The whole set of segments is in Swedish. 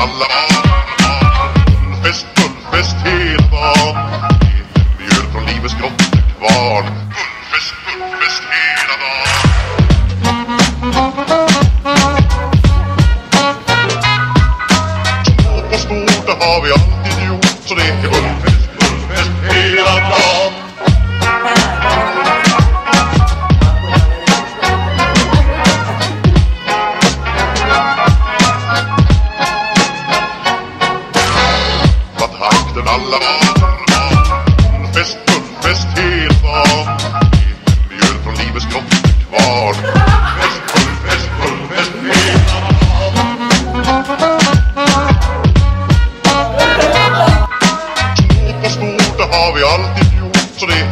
alla fullfest hela dagen. Mjöl från livets grottekvarn. Fullfest hela dagen. Små på stort, det har vi alltid gjort. Så det är fullfest hela dagen. Takten alla fullfest hela dagen. Mjöl från livets grottekvarn. Fullfest hela dagen. Små på stort, det har vi alltid gjort. Så det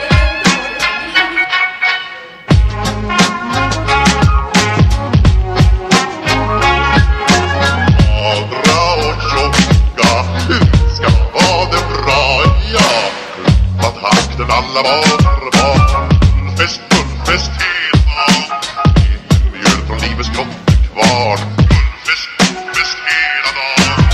magra och tjocka ska ha det bra, ja. Takten alla barn. Fullfest hela dagen. Mjöl från livets grottekvarn. Fullfest hela dagen.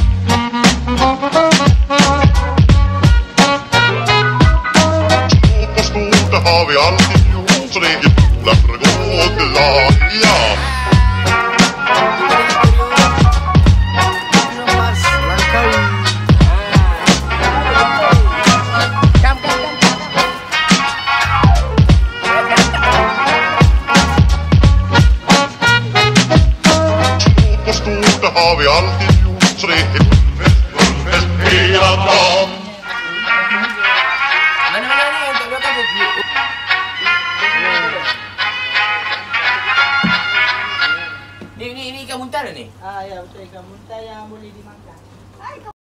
Små på stort, det har vi alltid gjort. Så det är jävla för att gå glad, ja. Det har vi alltid gjort, så det är fullfest hela dagen. Ini kamu muntar ni? Ah ya, betul. Kamu muntar yang boleh dimakan.